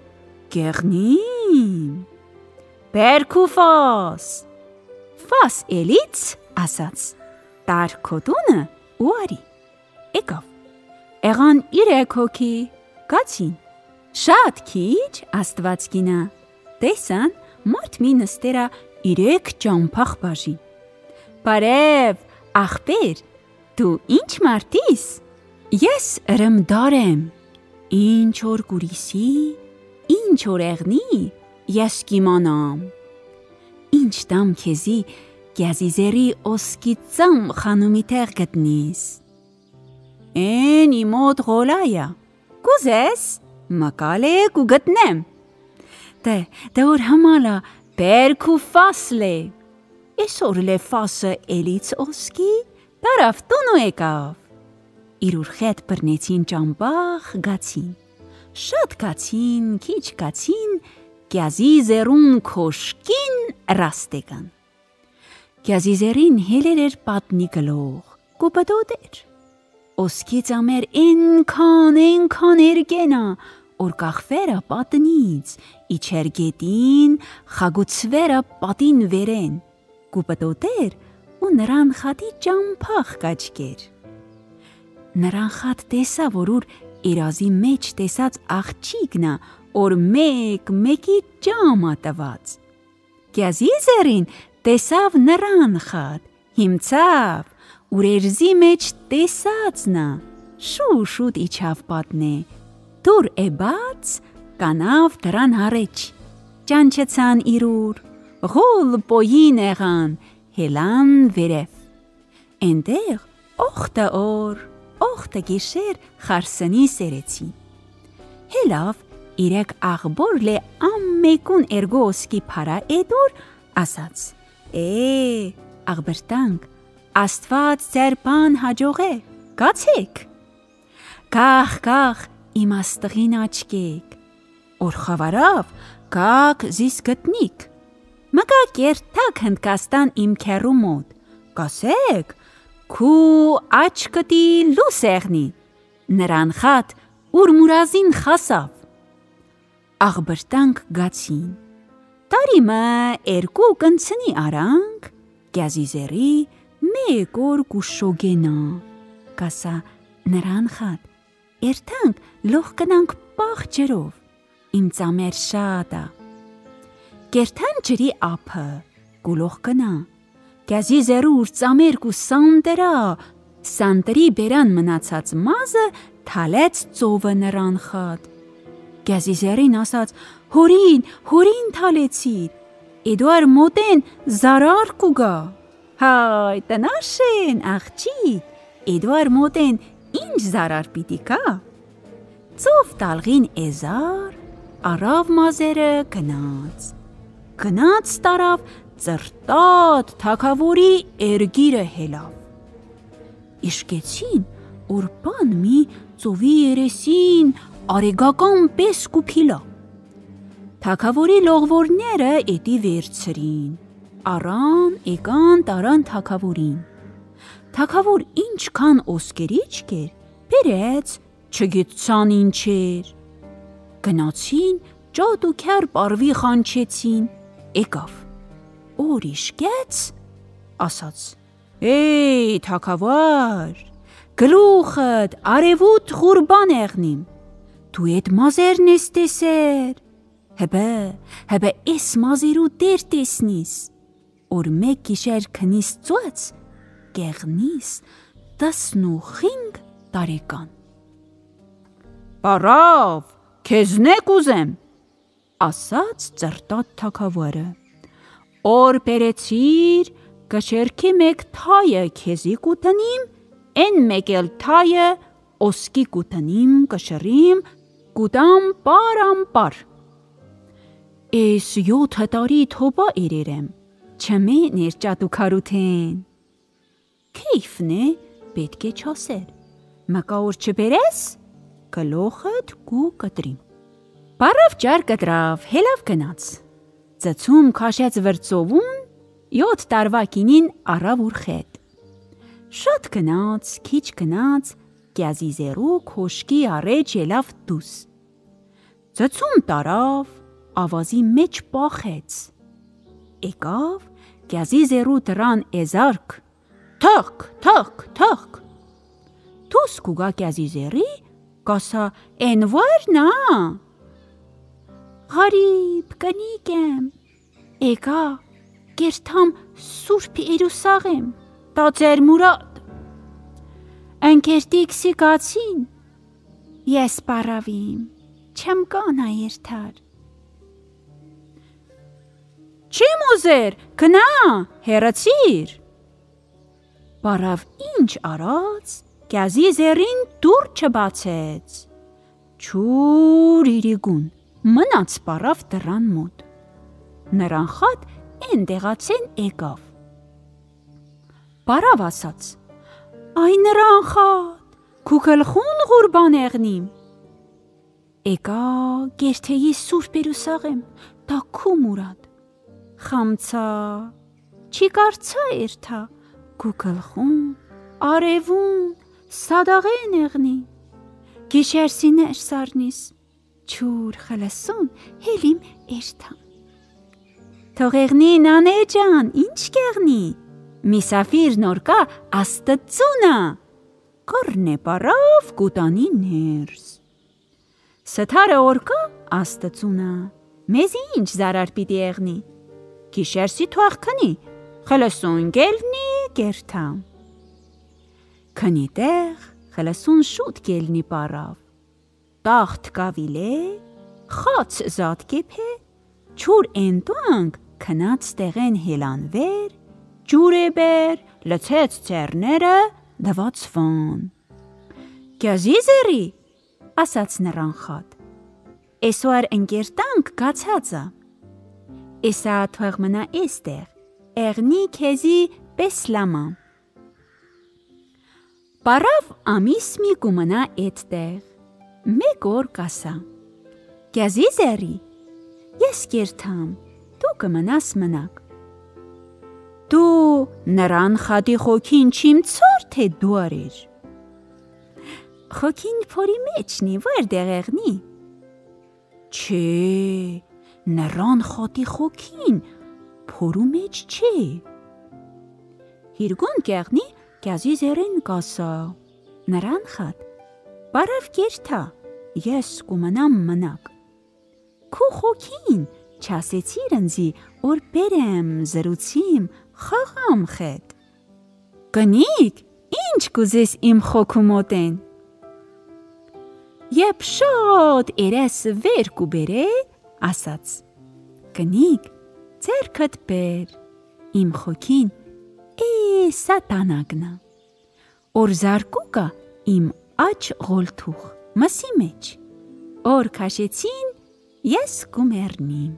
գեղնիմ։ Բերք ու ֆաս։ Ֆաս էլից ասաց, տար կոտունը ու արի, եկավ, եղան 3 հոգի, կացին, շատ քիչ աստված կինա, տեսան, մարդ մի նստերա 3 ճամփախ բաժին, բարև, աղբեր, դու ինչ մարդիս, ես ըրմդար եմ, ինչ որ կուրիսի, ինչ որ եղնի, ես կիմանամ, ինչ տամ քեզի, գազիզերի օսկի ծամ խանումի տեղ գտնիս։ Են իմոտ ғոլայա, կուզես, մկալ է կու գտնեմ։ Դե որ համալա բերք ու ֆասլ է, էսոր լե ֆասը էլից օսկի, տարավ տունու եկավ։ Իրուր խետ բրնեցին ճամբախ գացին, շատ գացին, քիչ գացին, գազիզերուն քոշկին ռաստեկան։ Գազիզերին հելեր էր պատնի գլող, կոպտոտ էր։ Օսկի ծամեր ենքան էրգենա, որ կախվերը պատնից, իչեր գետին, խագուցվերը պատին վերեն, կոպտոտ էր ու նրան խատի ճամփախ կաչկեր։ Նրան խատ տեսա, որ ուր իրազի մեջ տեսած աղջիկնա, որ մեկի ճամա տված։ Գազիզերին տեսավ նրան խատ, հիմցավ, ուրերզի մեջ տեսածնա, շուշուտ իչավ պատնե, դուր էբաց, կանավ դրան հարեչ, ճանչեցան իրուր, ғոլ պոյին եղան, հելան վերև, էնդեղ օխտը օր, օխտը գիշեր խարսնի սերեցին, հելավ, իրեք աղբոր լե ամմեկուն էրգո օսկի պարա էդուր, ասաց, աղբրտանք, աստված ձեր բան հաջող է, կացեք։ Կախ, իմ աստղին աչկեք, որ խավարավ, կակ զիս գտնիք, մկա կերտակ հնդկաստան իմ քերու մոտ, կասեք, քու աչկտի լուս եղնի, նրան խատ ուր մուրազին խասավ։ Աղբրտանք գացին, տարիմը երկու կնցնի արանք, գազիզերի մեկ օր կուշոգենա, կասա նրան խատ, երթանք լող կնանք պաղ ջրով, իմ ծամեր շատա, կերթան ջրի ափը, կուլող կնա, գազիզերու ուր ծամեր կու սանդերա, սանդերի բերան մնացած մազը թալեց ծովը նրան խատ, գազիզերին ասաց, հորին թալեցիր, էդուար մոտեն զարար կուգա, հայ տնաշեն աղջիկ, էդուար մոտեն ինչ զարար պիտի կա։ Ծով տալղին էզար, առավ մազերը գնաց տարավ ծրտատ թագավորի էրգիրը հելավ։ Իշկեցին, որ բան մի ծովի երեսին արեգական պես կուփիլա։ Թագավորի լողվորները էտի վերցրին, եկան տարան թագավորին։ Թագավոր ինչքան օսկերիչ կեր, բերեց, չգիտցան ինչեր։ Գնացին, ճոտ ու քյար պարվի խանչեցին, եկավ։ Որ իշկեց, ասաց. թագավոր, գլուխդ արևուտ ղուրբան եղնիմ, դու էդ մազերն ես տեսեր, հբե էս մազերու դեր տեսնիս, որ մեկ գիշեր քնիս ծոց, գեղնիս 15 տարեկան։ Բարավ, քեզնեք ուզեմ, ասաց ծրտատ թագավորը, որ բերեցիր, կշերքի մեկ թայը քեզի կուտնիմ, են մեկ էլ թայը օսկի կուտնիմ, կշրիմ, կուտամ պար։ Էս 7 տարի թոբա երերեմ, չմե ներճատուքարութեն։ Քեյֆն է, պետք է չասեր, մկա որ չբերես, գլոխդ կու կտրիմ։ Բարավ ճար կտրավ, հելավ գնաց։ Ծծում քաշեց վրծովուն, 7 տարվա կինին առավ ուր խետ։ Շատ գնաց, քիչ գնաց, գյազիզերու քոշկի առեջ ելավ դուս։ Ծծում տարավ, ավազի մեջ պախեց։ Եկավ, գյազիզերու դրան էզարք, թք։ Դուս կուգա գյազիզերի, կասա էնվարնա։ Ғարիբ կնիկ եմ, եկա, գերթամ սուրպ երուսաղեմ, տաձեր մուրադ։ Ընկերտիքսի գացին, ես պարավիմ, չեմ կանա երթար։ Չեմ ուզեր, գնա, հեռացիր։ Բարավ ինչ արած, գյազիզերին դուր չբացեց։ Չուր իրիգուն, մնաց բարավ դրան մոտ։ Նրան խատ են դեղացեն եկավ։ Բարավ ասաց. Այ նրան խատ, քու գլխուն ղուրբան եղնիմ։ Եկա գերթեի սուրբ երուսաղեմ, դա քու մուրադ։ Խամցա, չի կարծա երթա, քու գլխուն, արևուն, սադաղեն եղնի։ Գիշերսիներ սարնիս, չուր խլասուն, հելիմ երթամ։ Թող եղնի նանե ջան, ինչ կեղնի, Միսաֆիր նորկա աստծունա, կորնե պարավ կուտանի ներս։ Սթարը օրկա աստծունա, մեզի ինչ զարար պիտի եղնի, գիշերսի թող քնի, խլասուն գելնի գերթամ։ Քնի տեղ, խլասուն շուտ գելնի պարավ, տախտ կավիլե, խաց զատկեփե, չուր ենտուանք քնած տեղեն հելանվեր, ջուր է բեր, լցեց ծերները, դվացվան։ Գյազիզերի, ասաց նրան խատ, էսուար ընկերտանք գացածա, էսա թող մնա էստեղ, եղնի քեզի պես լամա։ Բարավ ամիս մի կումնա էտտեղ, մեկ օր կասա, գյազիզերի, ես կերթամ, դու կմնաս մնակ։ Դու նրան խատի խոքին չիմ ծոր թե դու արիր։ Խոքին փորի մեջնի, որտեղ եղնի։ Չէ, նրան խատի խոքին փորու մեջ չէ։ Հիրգուն կեղնի գյազիզերին կասա, նրան խատ, բարավ կերթա, ես կումնամ մնակ։ Քու խոքին չասեցիր ընձի, որ բերեմ, զրուցիմ, խաղամ խետ։ Կնիկ, ինչ կուզես իմ խոքու մոտեն։ Եբ շատ երես վեր կուբերե, ասաց, կնիկ, ձերքդ բեր, իմ խոքին էսա տանագնա, որ զարկուկա իմ աջ ղոլթուղ մսի մեջ, օր քաշեցին, ես կումերնիմ։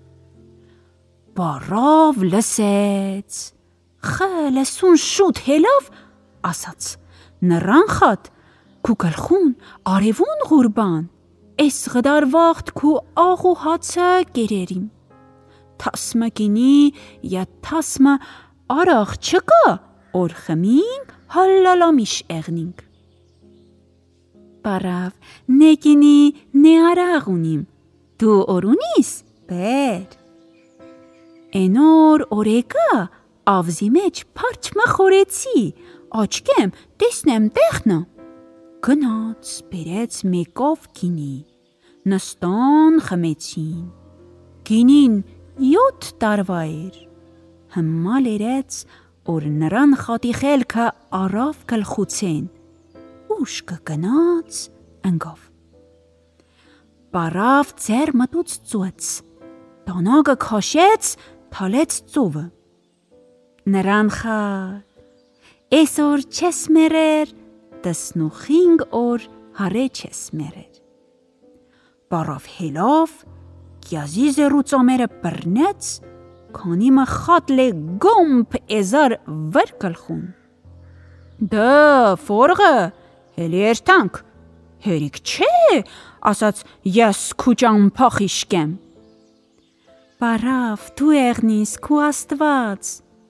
Բարավ լսեց, լսուն շուտ հելավ, ասաց, նրան խատ, քու գլխուն արևուն ղուրբան, էս գդարվաղթ քու աղու հացը կերերիմ, թասմը գինի, յա թասմը արաղ չկա, օր խմինք, հալալամիշ էղնինք։ Բարավ, նե գինի, նե արաղ ունիմ, դու օր ունիս, բեր։ Էնոր օրեկա, ավզի մեջ պարչմը խորեցի, աչկեմ, տեսնեմ տեխնը։ Գնաց, բերեց մեկով գինի, նստան խմեցին, գինին 7 տարվա էր, հմալ երեց, որ նրան խատի խելքը արավ գլխուցեն, ուշկը գնաց, ընգավ։ Բարավ ձեր մտուց ծուեց, տանագը քաշեց, թալեց ծովը։ Նրան խատ, էսօր չես մերեր, 15 օր հարե չես մերեր։ Բարավ հելավ, գյազի զերուծամերը բրնեց, քանիմը խատլե գոմփ էզար վր գլխուն։ Դը ֆորղը, հելի երթանք, հերիք չէ, ասաց ես քուճան փախիշկեմ։ Բարավ, դու էղնիս, քու աստված,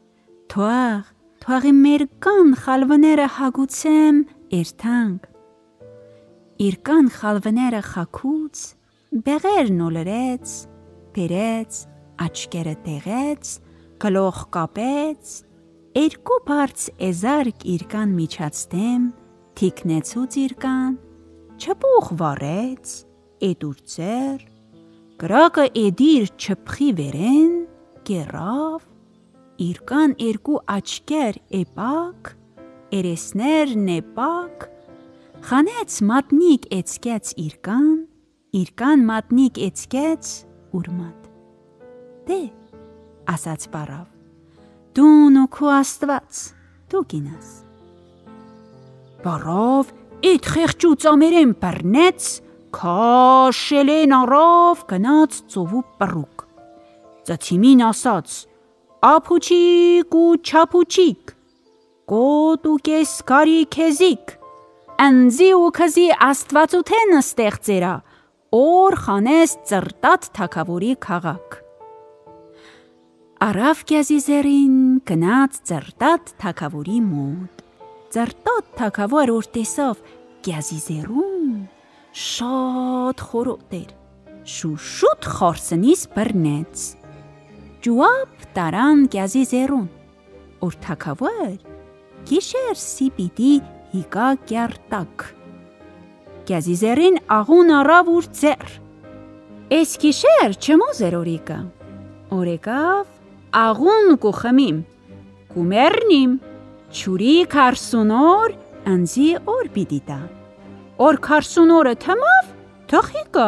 թողի մեր կան խալվները հագուցեմ երթանք։ Իր կան խալվները խակուց, բեղերն ոլրեց, բերեց, աչկերը տեղեց, գլող կապեց, երկու բարձ էզարկ իր կան միջացտեմ, թիկնեցուց իր կան, չպուխ վարեց, էդուր ծեր, գրակը էդիր չպխի վերեն, գերավ, իր կան երկու աչկեր էպակ, երեսներ նեպակ, խանեց մատնիկ էցկեց իր կան մատնիկ էցկեց ուրմատ։ Դե, ասաց բարավ, դուն ու քու աստված, դու գինաս։ Բարավ, էդ խեղճուծամերեն բրնեց, քաշելեն առավ, գնաց ծովու պռուկ։ Ծծիմին ասաց, ափուչիկ ու չափուչիկ, կոտ ու կեսկարի քեզիկ, ընձի ու քզի աստվածութեն ստեղծերա, օր խանես ծրտատ թակավորի քաղաք։ Արավ գյազիզերին գնաց ծրտատ թակավորի մոտ, ծրտատ թակավոր որ տեսավ գյազիզերուն, շատ խորոտ էր, շուշուտ խարսնիս բրնեց, ջուապ տարան գյազիզերուն, որ թակավոր գիշեր սիպիտի հիկա կյարտակ։ Գյազիզերին աղուն առավ ուր ձեր, էս գիշեր չմոզեր օրիկա, օրեկավ աղուն կուխմիմ, կումերնիմ, չուրի 40 օր, ընձի օր պիտիտա, օր 40 օրը թմավ, թխիկա։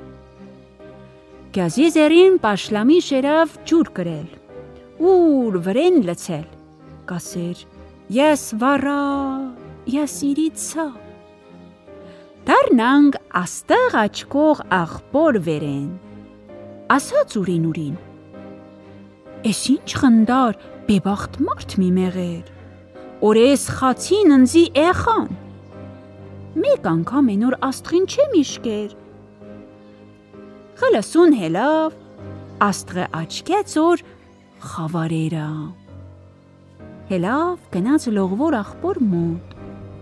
Գյազիզերին պաշլամի շերավ ջուր կրել, ուր վրեն լցել, կասեր, ես վառա, ես իրիցա։ Դարնանք աստղ աչկող աղբոր վերեն, ասաց ուրին, էս ինչ խնդար բեբախտ մարդ մի մեղեր, օրես խացին ընձի էխան, մեկ անգամ ենոր աստղին չէ միշկեր։ Խլասուն հելավ, աստղը աչկեց որ խավարերա։ Հելավ գնաց լողվոր աղբոր մոտ։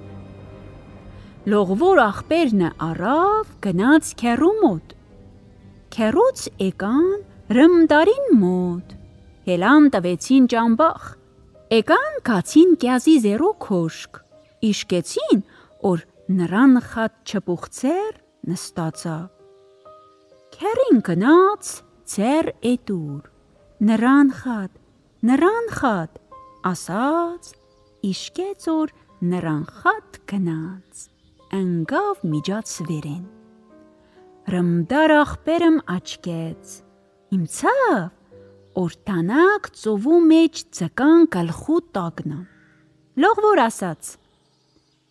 Լողվոր աղբերնը առավ գնաց քերու մոտ։ Քերուց եկան ռմդարին մոտ։ Հելան տվեցին ճամբախ։ Եկան կացին գյազիզերու քոշկ։ Իշկեցին, որ նրան խատ չպուխցեր նստածա։ Քերին գնաց ձեր էտուր։ Նրան խատ, ասաց, իշկեց որ նրան խատ գնաց, ընգավ միջաց վերեն։ Ռմդար աղբերմ աչկեց, իմցավ, որ տանակ ծովու մեջ ձկան գլխու տագնա։ Լողվոր ասաց,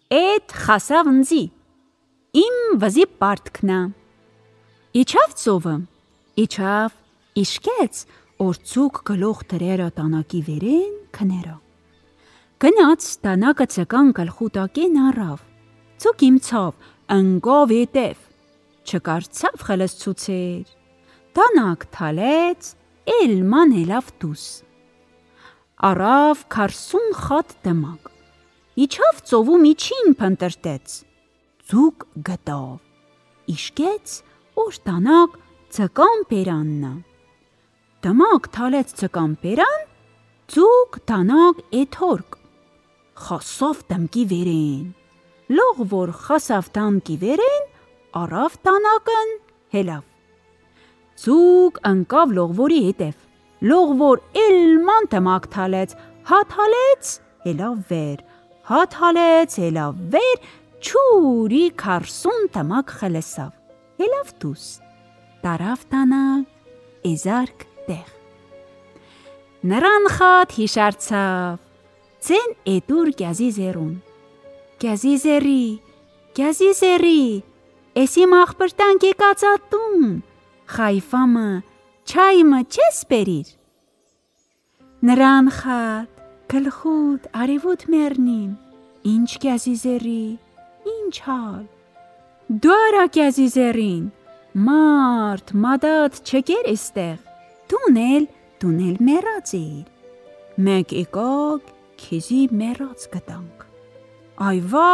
Էդ խասավ ընձի, իմ վզի պարտքնա։ Իջավ ծովը, իջավ, իշկեց, որ ծուկ գլուխ դրերը տանակի վերեն քներա։ Գնաց տանակը ցկան գլխու տակեն առավ, ծուկ իմցավ, ընկավ ետև, չկարծավ խլսցուցեր, տանակ թալեց, էլման հելավ դուս։ Առավ 40 խատ դմակ, իջավ ծովու միջին փնտրտեց, ծուկ գտավ, իշկեց, որ տանակ ցկան պերաննա։ Դմակ թալեց ցկան պերան, ծուկ տանակ էթորկ, խասավ դմկի վերեն, լող որ խասավ դամկի վերեն, առավ տանակն հելավ։ Ծուկ ընկավ լողվորի հետև, լողվոր էլման դմակ թալեց, հաթալեց, հելավ վեր, հաթալեց, հելավ վեր, չուրի 40 դմակ խլսավ, հելավ դուս, տարավ տանակ էզարկ տեղ։ Նրան խատ հիշարցավ, ցեն էտուր գազի զերուն, գազի զերի, էսի մախբրտանք եկածատուն, խայֆամը, չայմը չես բերիր։ Նրան խատ, գլխուտ, արևուտ մեռնիմ, ինչ գազի զերի, ինչ հալ։ Դու արա գազի զերին, մարդ, մադատ չկեր էստեղ, դունել մեռած էիր։ Մեկ եկակ, քեզի մեռած գտանք։ Այվա,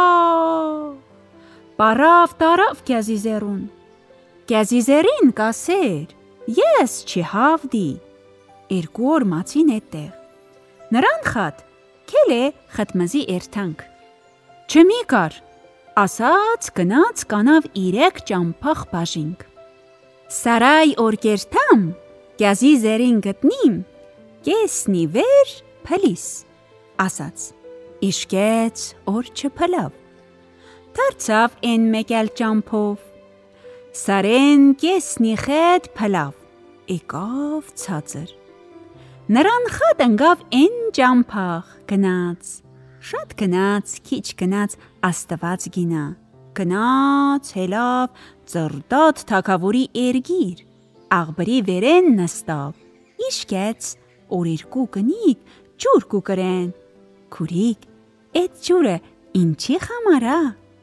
պարավ տարավ գազի զերուն։ Գազի զերին կասեր, ես չհավդի, երկու օր մացին էտեղ։ Նրան խատ, քել է խտմզի էրթանք։ Չմի կար, ասաց գնաց կանավ 3 ճամփախ բաժինք։ Սարայ օր կերթամ, գազի զերին գտնիմ, կեսնի վեր փլիս, ասաց, իշկեց օր չփլավ, դարձավ են մեկել ճամփով, սարեն կեսնի խետ փլավ, եկավ ցածր, նրան խատ ընկավ են ճամփախ, գնաց, շատ գնաց, քիչ գնաց, աստված գինա, գնաց, հելավ, ծրդատ թագավորի էրգիր, աղբրի վերեն նստավ, իշկեց, որ երկու կնիկ ջուր կուկրեն, քուրիկ, էդ ջուրը ինչի խամարա։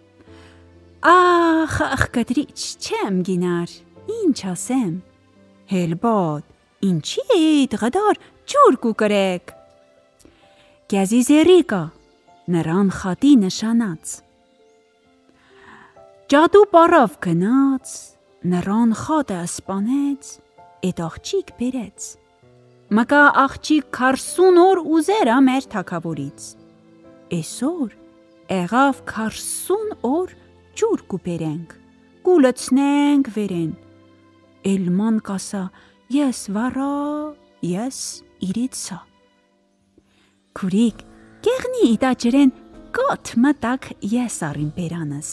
Ախ, կտրիչ չեմ գինար, ինչ ասեմ, հելբոտ, ինչի էդ գդար ջուր կուկրեք։ Գազի զերի կա, նրան խատի նշանած։ Ջադու պարավ գնաց, նրան խատը սպանեց, էդ աղջիկ բերեց։ Մկա աղջիկ 40 օր ուզեր մեր թագավորից։ Էսօր եղավ 40 օր ջուր կուպերենք, կուլցնենք վերեն։ Էլման կասա, ես վառա, ես իրիցա։ Քուրիկ, կեղնի իտա ջրեն կոտ մտակ ես արին պերանս։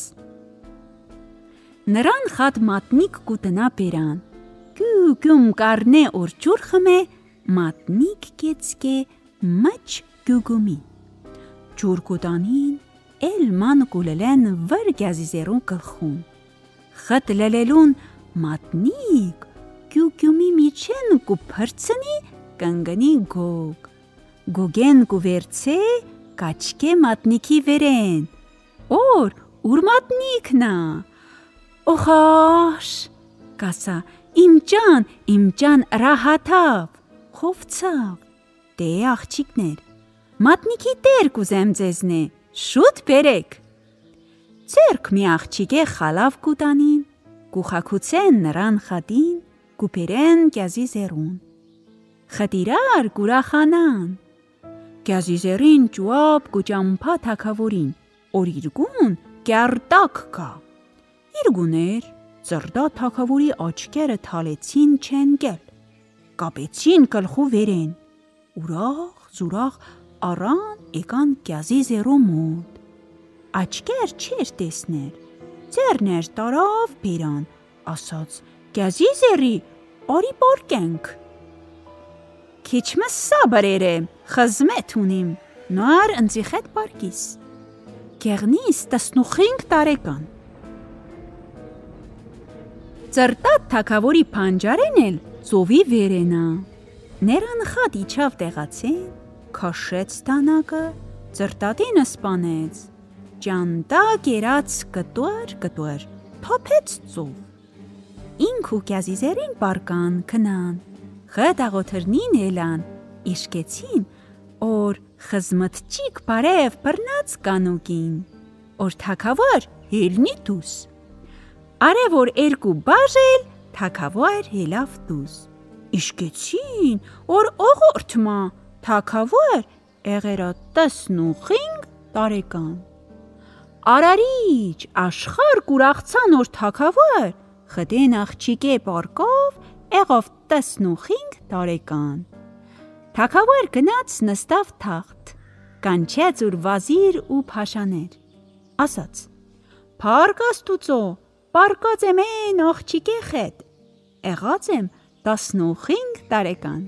Նրան խատ մատնիկ կուտնա պերան, գյուգում կարնե օր ջուր խմե, մատնիկ կեցկե մաչ գյուգումի։ Ջուր կուտանին, էլման կուլելեն վր գազիզերուն կլխուն։ Խտ լելելուն մատնիկ, գյուգումի միջեն կուպրցնի կնգնի գոգ։ Գոգեն կուվերցե կաչկե մատնիկի վերեն։ Օր, ուր մատնիկնա։ Օխաշ, կասա, իմ ջան ռահաթավ, խովցավ, դե աղջիկներ, մատնիկի տեր կուզեմ ձեզնե, շուտ բերեք։ Ձերք մի աղջիկե խալավ կուտանին, կուխակուցեն նրան խատին, կուպերեն գազի զերուն։ Խտիրար կուրախանան։ Գազի զերին ճուապ կուճամփա թագավորին, որ իրգուն կյարտակ կա։ Իրգուներ ծրդա թագավորի աչքերը թալեցին չենգել, կապեցին կլխու վերեն, ուրախ առան եկան գազի զերու մոտ, աչքեր չեր տեսներ, ձեռներ տարավ բերան, ասաց, գազի զերի, արի պարկենք։ Քիչմը սաբր էրե, խզմետ ունիմ, նար ընձիխետ պարկիս։ գեղնից 15 տարեկան։ Ծրտատ թագավորի փանջարեն էլ ծովի վերենա։ Նրան խատ իջավ տեղացեն, քաշեց տանակը, ծրտատինը սպանեց, ճանտա կերած կտուր, թոփեց ծով։ Ինք ու գազիզերին պարկան քնան, խտաղոթրնին ելան, իշկեցին, որ խզմտչիկ բարև բռնած կանուկին, որ թագավոր ելնի դուս։ Արև որ երկու բաժել, թագավոր ելավ դուս։ Իշկեցին, որ օղորթմա, թագավոր եղերա 15 տարեկան։ Արարիչ, աշխար կուրաղցան որ թագավոր, խտեն աղջիկե պարկով եղավ 15 տարեկան։ Թագավոր գնաց նստավ թախտ, կանչեց ուր վազիր ու փաշաներ, ասաց. «Փառք Աստուծո, պարկած եմ են աղջիկե խետ, եղած եմ 15 տարեկան»։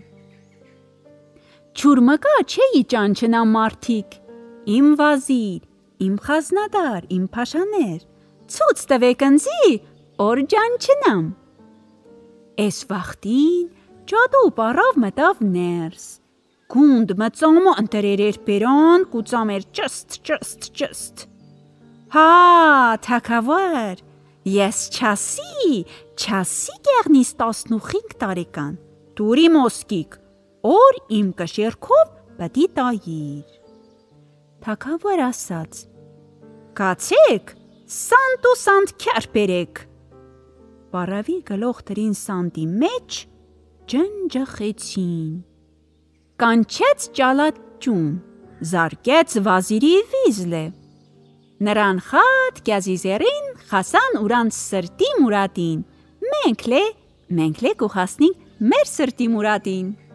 Չուրմկա չէի ճանչնամ մարդիկ, իմ վազիր, իմ խազնադար, իմ փաշաներ, ցույց տվեք ինձի, որ ճանչնամ։ Էս վախտին ջադու պարավ մտավ ներս, գունդ մծամը ընտրեր էր բերան, կուծամեր ճստ։ Հա, թագավոր, ես չասի գեղնից 15 տարեկան, դուրի մոսկիկ, որ իմ կշերքով պտի տայիր։ Թագավոր ասաց. «Կացեք, սանտ ու սանտ քյար բերեք»։ Պարավի գլող դրին սանտի մեջ, ջնջխեցին։ Կանչեց ճալաճուն, զարկեց վազիրի վիզլը։ Նրան խատ գազիզերին խասան ուրանց սրտի մուրադին, մենք լե կուխասնինք մեր սրտի մուրադին։